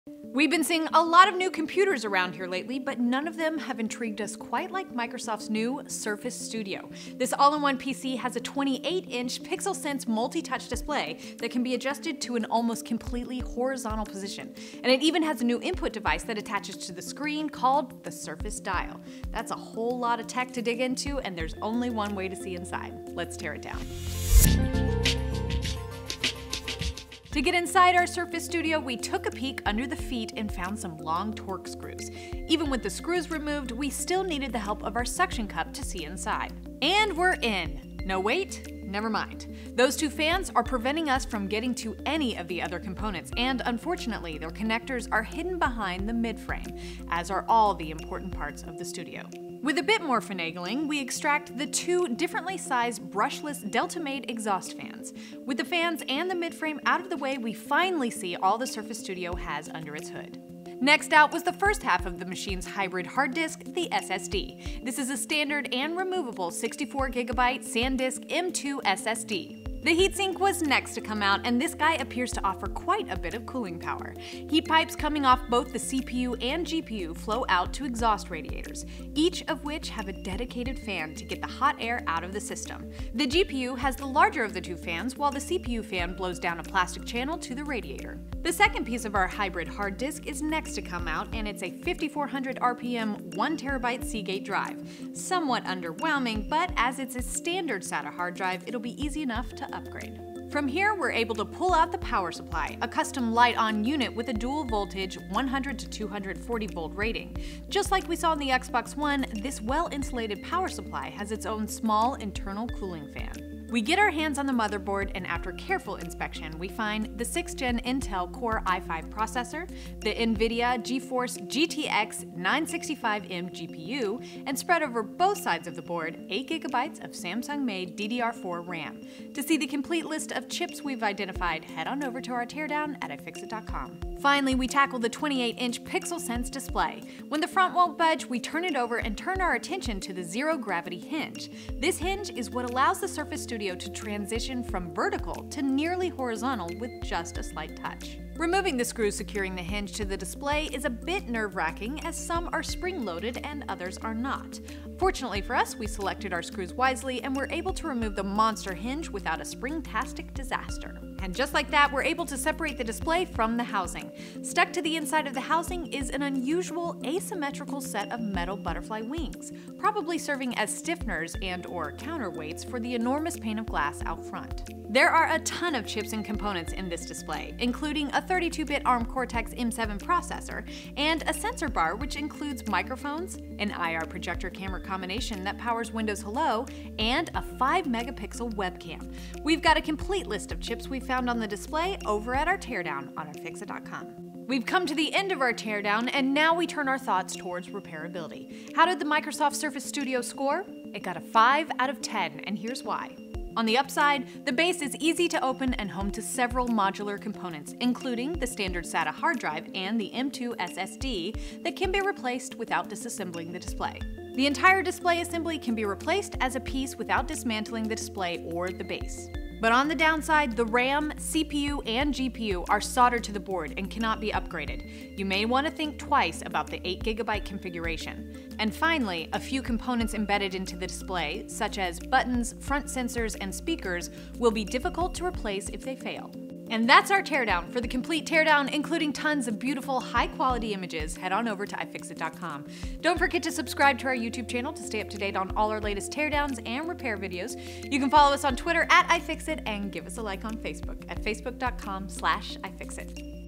We've been seeing a lot of new computers around here lately, but none of them have intrigued us quite like Microsoft's new Surface Studio. This all-in-one PC has a 28-inch PixelSense multi-touch display that can be adjusted to an almost completely horizontal position. And it even has a new input device that attaches to the screen called the Surface Dial. That's a whole lot of tech to dig into, and there's only one way to see inside. Let's tear it down. To get inside our Surface Studio, we took a peek under the feet and found some long torque screws. Even with the screws removed, we still needed the help of our suction cup to see inside. And we're in. No, wait, never mind. Those two fans are preventing us from getting to any of the other components, and unfortunately, their connectors are hidden behind the midframe, as are all the important parts of the studio. With a bit more finagling, we extract the two differently sized brushless Delta-made exhaust fans. With the fans and the midframe out of the way, we finally see all the Surface Studio has under its hood. Next out was the first half of the machine's hybrid hard disk, the SSD. This is a standard and removable 64GB SanDisk M2 SSD. The heatsink was next to come out, and this guy appears to offer quite a bit of cooling power. Heat pipes coming off both the CPU and GPU flow out to exhaust radiators, each of which have a dedicated fan to get the hot air out of the system. The GPU has the larger of the two fans, while the CPU fan blows down a plastic channel to the radiator. The second piece of our hybrid hard disk is next to come out, and it's a 5400 RPM 1TB Seagate drive. Somewhat underwhelming, but as it's a standard SATA hard drive, it'll be easy enough to upgrade. From here, we're able to pull out the power supply, a custom light-on unit with a dual voltage 100 to 240 volt rating. Just like we saw in the Xbox One, this well-insulated power supply has its own small internal cooling fan. We get our hands on the motherboard, and after careful inspection, we find the 6th Gen Intel Core i5 processor, the NVIDIA GeForce GTX 965M GPU, and spread over both sides of the board, 8GB of Samsung-made DDR4 RAM. To see the complete list of chips we've identified, head on over to our teardown at iFixit.com. Finally, we tackle the 28-inch PixelSense display. When the front won't budge, we turn it over and turn our attention to the zero-gravity hinge. This hinge is what allows the Surface Studio to transition from vertical to nearly horizontal with just a slight touch. Removing the screws securing the hinge to the display is a bit nerve-wracking, as some are spring-loaded and others are not. Fortunately for us, we selected our screws wisely and were able to remove the monster hinge without a spring-tastic disaster. And just like that, we're able to separate the display from the housing. Stuck to the inside of the housing is an unusual asymmetrical set of metal butterfly wings, probably serving as stiffeners and/or counterweights for the enormous pane of glass out front. There are a ton of chips and components in this display, including a 32-bit ARM Cortex-M7 processor and a sensor bar which includes microphones, an IR projector camera combination that powers Windows Hello, and a 5-megapixel webcam. We've got a complete list of chips we found on the display over at our teardown on iFixit.com. We've come to the end of our teardown, and now we turn our thoughts towards repairability. How did the Microsoft Surface Studio score? It got a 5 out of 10, and here's why. On the upside, the base is easy to open and home to several modular components, including the standard SATA hard drive and the M2 SSD that can be replaced without disassembling the display. The entire display assembly can be replaced as a piece without dismantling the display or the base. But on the downside, the RAM, CPU, and GPU are soldered to the board and cannot be upgraded. You may want to think twice about the 8GB configuration. And finally, a few components embedded into the display, such as buttons, front sensors, and speakers, will be difficult to replace if they fail. And that's our teardown. For the complete teardown, including tons of beautiful, high-quality images, head on over to iFixit.com. Don't forget to subscribe to our YouTube channel to stay up to date on all our latest teardowns and repair videos. You can follow us on Twitter at iFixit and give us a like on Facebook at facebook.com/iFixit.